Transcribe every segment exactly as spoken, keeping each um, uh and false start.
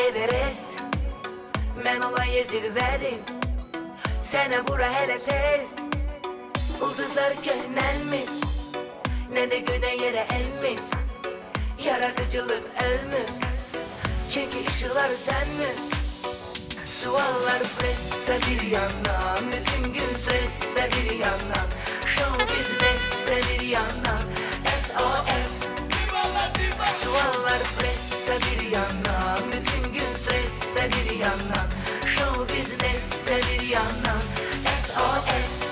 Everest. Mən olan yer zirvədir, sənə bura hələ tez. Ulduzlar köhnəlmir, nə də göydən yerə əlmir. Yaradıcılıq ölmür, çünki ışıqları sənmir. Suallar presse bir yandan, bütün gün stresse bir yandan, show business'te bir yandan, S O S. Suallar presse bir yandan, bütün gün stresse bir yandan, show business'te bir yandan, S O S.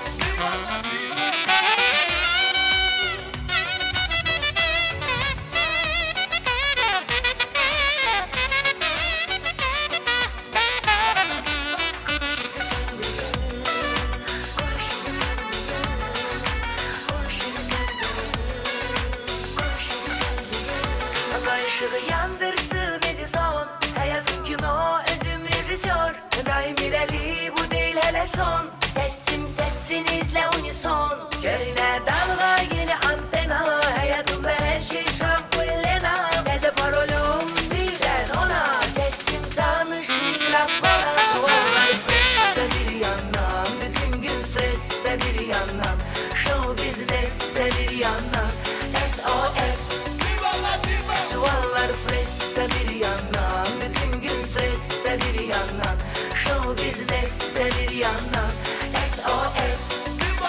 Işığı yandırsın Edison, hayatım kino, özüm rejisör. Daim ileri, bu değil hele son. Sesim sesinizle unison. Köyne dalga, yeni antena. Hayatımda her şey şampullena. Teze parolum birden ona. Sesim tanış mikrofona. Suallar presse bir yandan, bütün gün stresse bir yandan, show business'te bir yandan, S O S. Suallar presse bir yandan, bütün gün stresse bir yandan, show business'te bir yandan, S O S.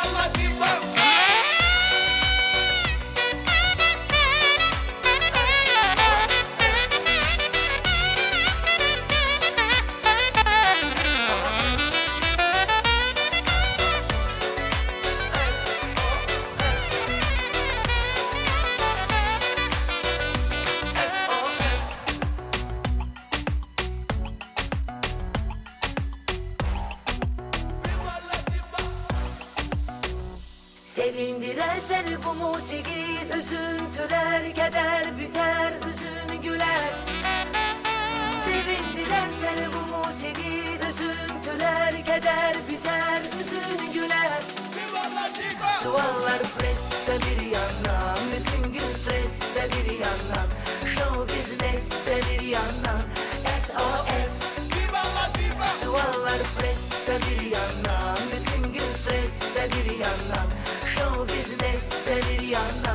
Sevindiler seni bu musiki, üzüntüler, keder biter, üzün güler. Sevindiler seni bu musiki, üzüntüler, keder biter, üzün güler. Suallar presse bir yandan, bütün gün stresse bir yandan, show business'te bir yandan, S O S. Suallar presse bir yandan, bütün gün stresse bir yandan, show business'te bir yandan.